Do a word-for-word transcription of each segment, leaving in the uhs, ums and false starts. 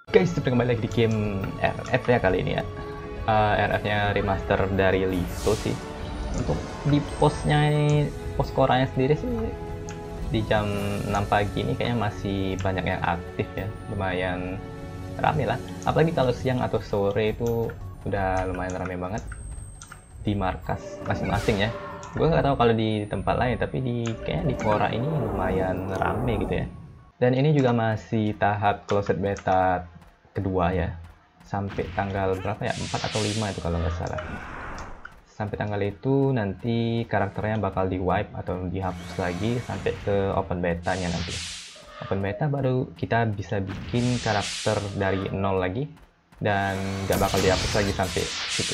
Guys, kita kembali lagi di game R F ya kali ini ya. Uh, R F-nya remaster dari Lito sih. Untuk di postnya, post koranya sendiri sih di jam enam pagi ini kayaknya masih banyak yang aktif ya. Lumayan rame lah. Apalagi kalau siang atau sore itu udah lumayan rame banget di markas masing-masing ya. Gue nggak tahu kalau di tempat lain, tapi di kayaknya di Quora ini lumayan rame gitu ya. Dan ini juga masih tahap closed beta kedua ya, sampai tanggal berapa ya, empat atau lima itu kalau nggak salah. Sampai tanggal itu nanti karakternya bakal di wipe atau dihapus lagi sampai ke open betanya nanti. Open beta baru kita bisa bikin karakter dari nol lagi dan nggak bakal dihapus lagi sampai situ.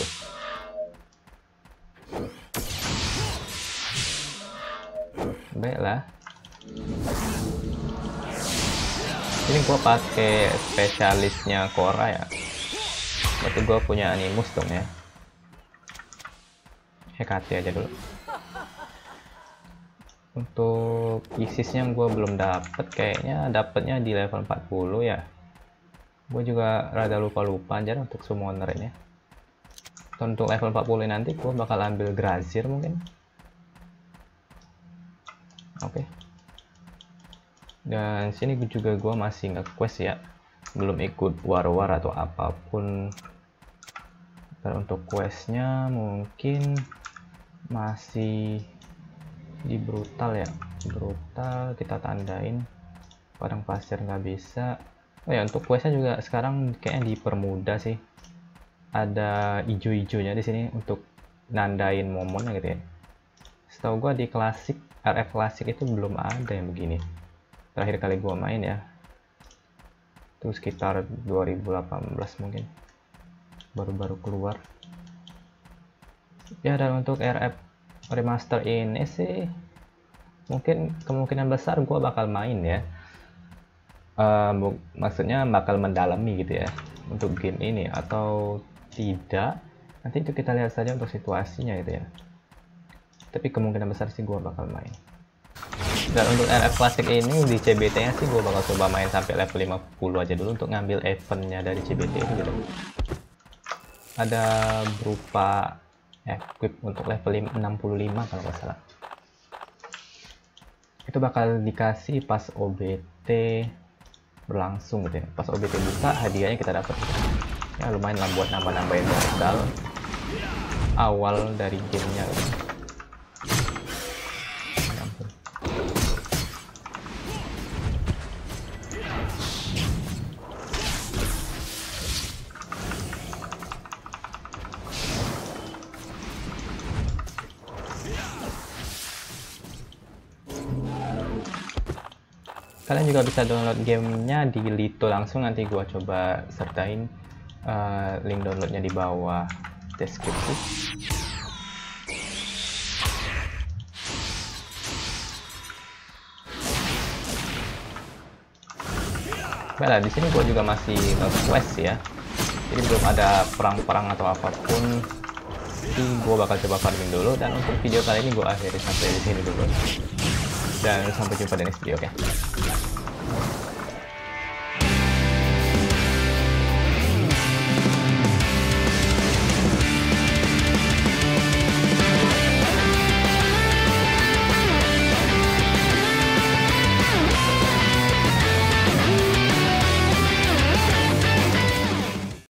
Baiklah, ini gua pakai spesialisnya Quora ya, berarti gua punya Animus dong ya. Hekati aja dulu. Untuk isisnya gua belum dapet, kayaknya dapetnya di level empat puluh ya. Gue juga rada lupa-lupa aja untuk summoner ini. Untuk level empat puluh nanti gua bakal ambil Grazier mungkin. Oke. Okay. Dan sini juga gue masih nggak quest ya, belum ikut war-war atau apapun. Dan untuk questnya mungkin masih di brutal ya, brutal kita tandain. Padang pasir nggak bisa. Oh ya, untuk questnya juga sekarang kayaknya dipermudah sih, ada ijo-ijonya di sini untuk nandain momennya gitu ya. Setahu gue di klasik R F klasik itu belum ada yang begini. Terakhir kali gua main ya itu sekitar dua ribu delapan belas mungkin, baru-baru keluar ya. Dan untuk R F remaster ini sih mungkin kemungkinan besar gua bakal main ya, uh, maksudnya bakal mendalami gitu ya untuk game ini atau tidak, nanti itu kita lihat saja untuk situasinya gitu ya. Tapi kemungkinan besar sih gua bakal main. Dan untuk R F klasik ini di C B T nya sih gue bakal coba main sampai level lima puluh aja dulu untuk ngambil eventnya dari C B T itu gitu. Ada berupa equip untuk level enam puluh lima kalau nggak salah. Itu bakal dikasih pas O B T berlangsung gitu ya. Pas O B T buka hadiahnya kita dapat. Ya lumayan lah buat nambah-nambahin modal awal dari gamenya gitu. Kalian juga bisa download gamenya di Lito langsung, nanti gua coba sertain uh, link downloadnya di bawah deskripsi. Baiklah, di sini gua juga masih nge-quest ya, jadi belum ada perang-perang atau apapun. Jadi gua bakal coba farming dulu, dan untuk video kali ini gua akhiri sampai di sini dulu. Dan sampai jumpa di next video, oke? Okay?